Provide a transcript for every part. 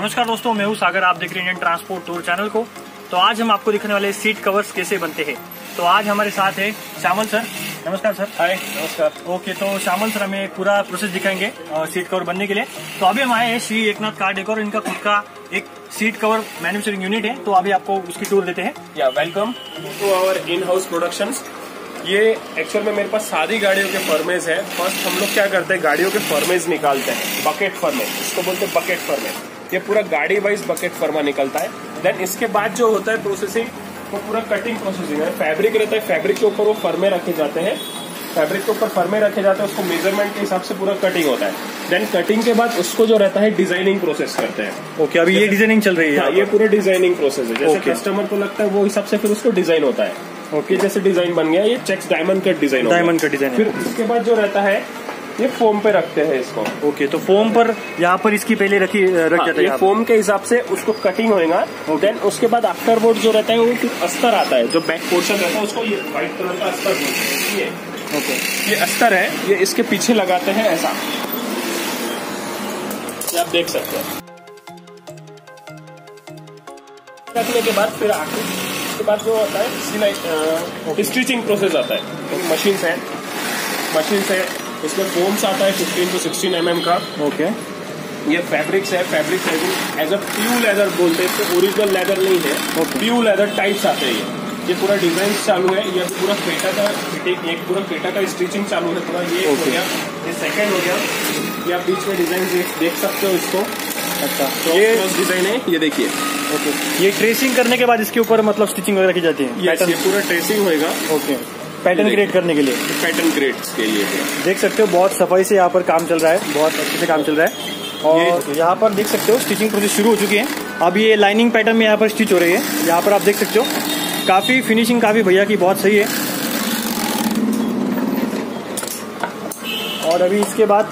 नमस्कार दोस्तों, मैं हूं सागर। आप देख रहे हैं इंडियन ट्रांसपोर्ट टूर चैनल को। तो आज हम आपको दिखाने वाले सीट कवर्स कैसे बनते हैं। तो आज हमारे साथ है श्यामल सर। नमस्कार सर। हाय, नमस्कार। ओके, तो श्यामल सर हमें पूरा प्रोसेस दिखाएंगे सीट कवर बनने के लिए। तो अभी हम आए हैं श्री एकनाथ कार डेकोर। इनका खुद का एक सीट कवर मैन्युफैक्चरिंग यूनिट है, तो अभी आपको उसकी टूर देते हैं। या welcome to our in house productions. ये एक्चुअल में मेरे पास सारी गाड़ियों के फर्मेज है। फर्स्ट हम लोग क्या करते हैं, गाड़ियों के फर्मेज निकालते हैं, बकेट फर्मेज, इसको बोलते हैं बकेट फर्मेज। ये पूरा गाड़ी वाइज बकेट फर्मा निकलता है। देन इसके बाद जो होता है प्रोसेसिंग, वो पूरा कटिंग प्रोसेसिंग है। फैब्रिक रहता है, फैब्रिक के ऊपर वो फर्मे रखे जाते हैं, फैब्रिक के ऊपर फर्मे रखे जाते हैं, उसको मेजरमेंट के हिसाब से पूरा कटिंग होता है। देन कटिंग के बाद उसको जो रहता है डिजाइनिंग प्रोसेस करते हैं। ओके, अभी ये डिजाइनिंग चल रही है। हाँ, ये पूरा डिजाइनिंग प्रोसेस है। जैसे कस्टमर को लगता है वो हिसाब से फिर उसको डिजाइन होता है। ओके, जैसे डिजाइन बन गया, ये checks diamond cut design, diamond cut design. फिर उसके बाद जो रहता है ये फोम पे रखते हैं इसको। ओके, तो फोम पर यहाँ पर इसकी पहले रख जाता है। ये फोम के हिसाब से उसको कटिंग होएगा। देन उसके बाद आफ्टरबोर्ड जो रहता है वो फिर अस्तर आता है, जो बैक पोर्शन रहता है उसको ये व्हाइट कलर का अस्तर बोलते हैं। ओके, ये अस्तर है, ये इसके पीछे लगाते हैं ऐसा, ये आप देख सकते हैं। रखने के बाद फिर आके उसके बाद जो होता है सिलाई स्टिचिंग प्रोसेस आता है। मशीन है, इसमें फोम्स आता है 15 to 16 mm का। ओके, ये फैब्रिक्स है, fabric as a pure leather बोलते हैं, इसको ओरिजिनल लेदर नहीं है, प्योर लेदर टाइप्स आते हैं। ये पूरा डिजाइन चालू है, ये पूरा फेटा का फिटिंग, एक पूरा फेटा का स्टिचिंग चालू है पूरा। ये हो गया, ये सेकंड हो गया। ये आप बीच में डिजाइन देख सकते हो इसको। अच्छा, तो ये डिजाइन है, ये देखिए। ओके, ये ट्रेसिंग करने के बाद इसके ऊपर मतलब स्टिचिंग वगैरह की जाती है। ये पूरा ट्रेसिंग होएगा। ओके, पैटर्न क्रिएट करने के लिए, पैटर्न क्रिएट्स के लिए देख सकते हो बहुत सफाई से यहाँ पर काम चल रहा है, बहुत अच्छे से काम चल रहा है। और यहाँ पर देख सकते हो स्टिचिंग प्रोसेस शुरू हो चुकी है। अब ये लाइनिंग पैटर्न में यहाँ पर स्टिच हो रही है। यहाँ पर आप देख सकते हो काफी फिनिशिंग काफी भैया की बहुत सही है। और अभी इसके बाद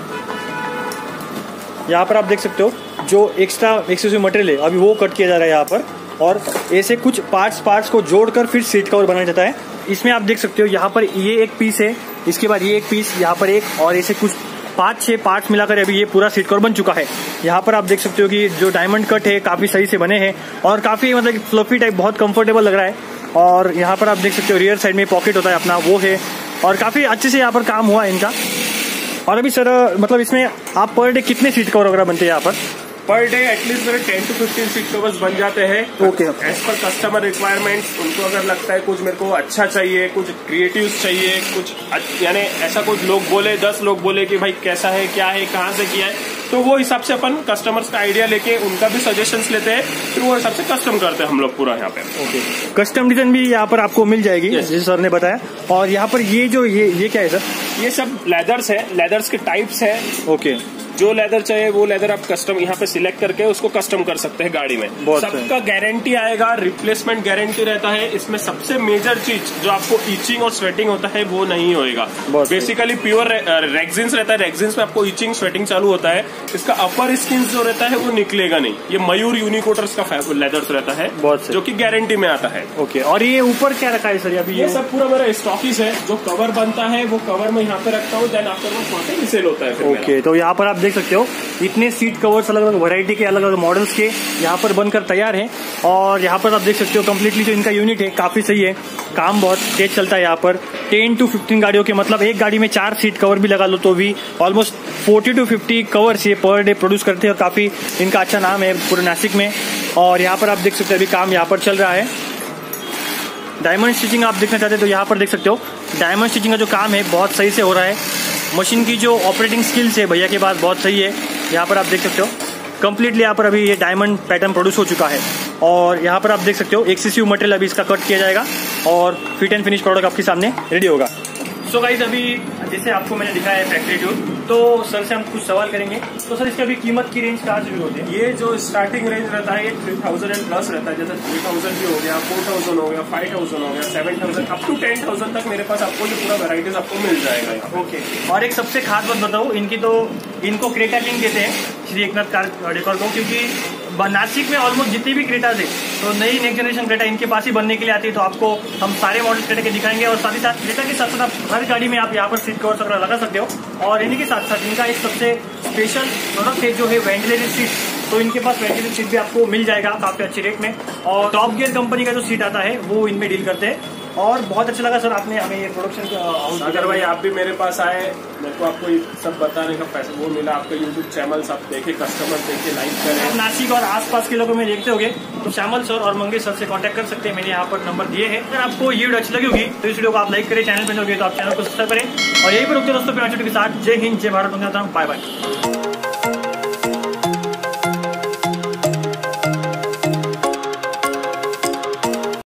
यहाँ पर आप देख सकते हो जो एक्स्ट्रा एक्सेसिव मटेरियल है अभी वो कट किया जा रहा है यहाँ पर, और ऐसे कुछ पार्ट्स को जोड़कर फिर सीट कवर बनाया जाता है। इसमें आप देख सकते हो यहाँ पर ये एक पीस है, इसके बाद ये एक पीस, यहाँ पर एक, और ऐसे कुछ 5-6 पार्ट्स मिलाकर अभी ये पूरा सीट कवर बन चुका है। यहाँ पर आप देख सकते हो कि जो डायमंड कट है काफी सही से बने हैं और काफी मतलब फ्लफी टाइप, बहुत कंफर्टेबल लग रहा है। और यहाँ पर आप देख सकते हो रियर साइड में पॉकेट होता है अपना, वो है, और काफी अच्छे से यहाँ पर काम हुआ है इनका। और अभी सर मतलब इसमें आप पर डे कितने सीट कवर वगैरह बनते हैं यहाँ पर? पर डे एटलीस्ट मेरे 10 to 15 सीट कवर्स बन जाते हैं। ओके, एज पर कस्टमर रिक्वायरमेंट्स, उनको अगर लगता है कुछ मेरे को अच्छा चाहिए, कुछ क्रिएटिव चाहिए, कुछ यानी ऐसा कुछ लोग बोले, 10 लोग बोले कि भाई कैसा है, क्या है, कहाँ से किया है, तो वो हिसाब से अपन कस्टमर्स का आइडिया लेके उनका भी सजेशंस लेते हैं, फिर वो हिसाब से कस्टम करते हैं हम लोग पूरा यहाँ पे। ओके, कस्टम डिजाइन भी यहाँ पर आपको मिल जाएगी, जैसे सर ने बताया। और यहाँ पर ये जो ये क्या है सर? ये सब लेदर्स है, लेदर्स के टाइप्स है। ओके, जो लेदर चाहिए वो लेदर आप कस्टम यहाँ पे सिलेक्ट करके उसको कस्टम कर सकते हैं गाड़ी में। सबका गारंटी आएगा, रिप्लेसमेंट गारंटी रहता है। इसमें सबसे मेजर चीज जो आपको इचिंग और स्वेटिंग होता है वो नहीं होएगा। बेसिकली प्योर रेक्सिन्स रहता है, रेक्सिन्स में आपको इचिंग स्वेटिंग चालू होता है। इसका अपर स्किन जो रहता है वो निकलेगा नहीं। ये मयूर यूनिकोटर्स का लेदर रहता है जो की गारंटी में आता है। ओके, और ये ऊपर क्या रखा है सर? अभी ये सब पूरा मेरा स्टॉकिस है, जो कवर बनता है वो कवर में यहाँ पे रखता हूँ, देन आफ्टर वो सेल होता है। ओके, तो यहाँ पर आप देख सकते हो इतने सीट कवर्स अलग अलग वैरायटी के, अलग अलग मॉडल्स के यहाँ पर बनकर तैयार हैं। और यहाँ पर आप देख सकते हो कम्प्लीटली जो इनका यूनिट है काफी सही है, काम बहुत तेज चलता है। यहाँ पर 10 to 15 गाड़ियों के, मतलब एक गाड़ी में 4 सीट कवर भी लगा लो तो भी ऑलमोस्ट 40 to 50 कवर्स ये पर डे प्रोड्यूस करते हैं, और काफी इनका अच्छा नाम है पूरे नासिक में। और यहाँ पर आप देख सकते हो अभी काम यहाँ पर चल रहा है। डायमंड स्टिचिंग आप देखना चाहते हैं तो यहाँ पर देख सकते हो डायमंड स्टिचिंग का जो काम है बहुत सही से हो रहा है। मशीन की जो ऑपरेटिंग स्किल्स है भैया के पास बहुत सही है। यहाँ पर आप देख सकते हो कंप्लीटली यहाँ पर अभी ये डायमंड पैटर्न प्रोड्यूस हो चुका है। और यहाँ पर आप देख सकते हो एक्सेसिव मटेरियल अभी इसका कट किया जाएगा और फिट एंड फिनिश प्रोडक्ट आपके सामने रेडी होगा। सो गाइस, अभी जैसे आपको मैंने दिखाया है फैक्ट्री टूर, तो सर से हम कुछ सवाल करेंगे। तो सर इसकी अभी कीमत की रेंज कहाँ से शुरू होती है? ये जो स्टार्टिंग रेंज रहता है ये 3000 एंड प्लस रहता है। जैसे 3000 भी हो गया, 4000 हो गया, 5000 हो गया, 7000 अप टू 10,000 तक मेरे पास आपको ये पूरा वेराइटीज आपको मिल जाएगा। ओके, और एक सबसे खास बात बताओ, इनको क्रेटा किंग कहते हैं श्री एकनाथ कार डेकोर को, क्योंकि नासिक में ऑलमोस्ट जितनी भी क्रेटाज है तो नई नेक्स्ट जनरेशन क्रेटा इनके पास ही बनने के लिए आती है। तो आपको हम सारे मॉडल क्रेटा के दिखाएंगे, और साथ ही साथ क्रेटा के साथ साथ आप हर गाड़ी में आप यहाँ पर सीट कवर वगैरह लगा सकते हो। और इन्हीं के साथ साथ इनका एक सबसे स्पेशल प्रोडक्ट है जो है वेंटिलेटेड सीट। तो इनके पास वेंटिलेटेड सीट भी आपको मिल जाएगा काफी अच्छे रेट में। और टॉप गियर कंपनी का जो सीट आता है वो इनमें डील करते हैं। और बहुत अच्छा लगा सर आपने हमें ये प्रोडक्शन अगर भाई आप भी मेरे पास आए, मेरे को आपको सब बताने का पैसा वो मिला, आपका यूट्यूब चैनल सब देखे, कस्टमर देखे, लाइक करें। नासिक और आसपास के लोगों में देखते होंगे तो श्यामल सर और मंगेश सर से कांटेक्ट कर सकते हैं, मैंने यहाँ पर नंबर दिए हैं। अगर आपको ये वीडियो अच्छी लगी होगी तो इस वीडियो को आप लाइक करें, चैनल पर होगी तो आप चैनल को सब्सक्राइब करें। और यही पर रुकते दोस्तों के साथ जय हिंद, जय भारत, बाय बाय।